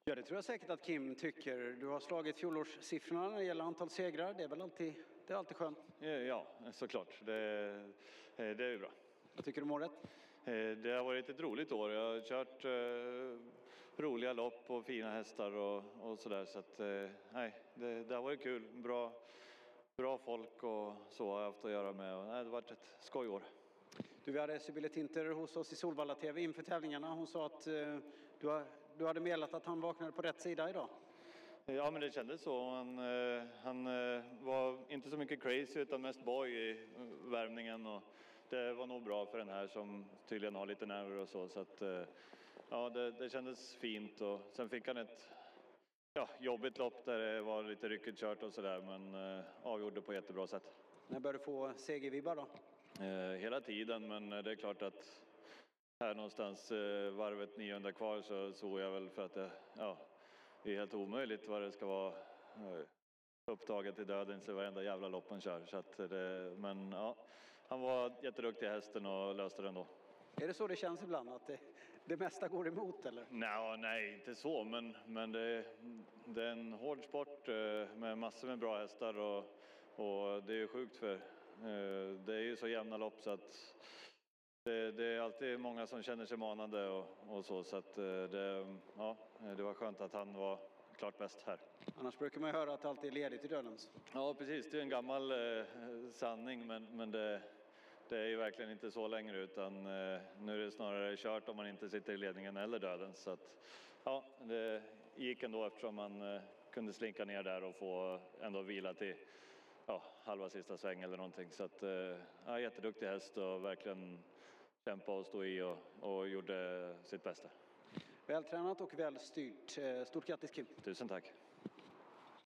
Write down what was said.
Ja, det tror jag säkert att Kim tycker. Du har slagit fjolårssiffrorna när det gäller antal segrar. Det är väl alltid skönt? Ja, såklart. Det är ju bra. Vad tycker du om året? Det har varit ett roligt år. Jag har kört roliga lopp och fina hästar och sådär. Så att, det har varit kul. Bra folk och så har jag haft att göra med. Och, det har varit ett skojår. Vi hade Sibylle Tinter hos oss i Solvalla TV inför tävlingarna. Hon sa att du hade meddelat att han vaknade på rätt sida idag. Ja, men det kändes så. Han var inte så mycket crazy utan mest boy i värmningen. Och det var nog bra för den här som tydligen har lite nerver och så. Så att, ja, det kändes fint. Och sen fick han ett jobbigt lopp där det var lite ryckigt kört och sådär. Men avgjorde på jättebra sätt. När började du få segervibbar då? Hela tiden, men det är klart att här någonstans varvet 900 kvar så såg jag väl för att det är helt omöjligt vad det ska vara upptaget i döden så varenda jävla lopp han kör. Så att men ja, han var jätteduktig i hästen och löste den då. Är det så det känns ibland att det mesta går emot eller? Nej, inte så, men det är en hård sport med massor med bra hästar och det är ju sjukt för det är ju så jämna lopp så att det är alltid många som känner sig manande och så att det var skönt att han var klart bäst här. Annars brukar man ju höra att det alltid är ledigt i Dödens. Ja, precis. Det är en gammal sanning, men det är ju verkligen inte så längre utan nu är det snarare kört om man inte sitter i ledningen eller Dödens. Så att, ja, det gick ändå eftersom man kunde slinka ner där och få ändå vila till halva sista sväng eller någonting. Så att, jätteduktig häst och verkligen kämpa och stå i och gjorde sitt bästa. Vältränat och väl styrt. Stort grattis Kim. Tusen tack.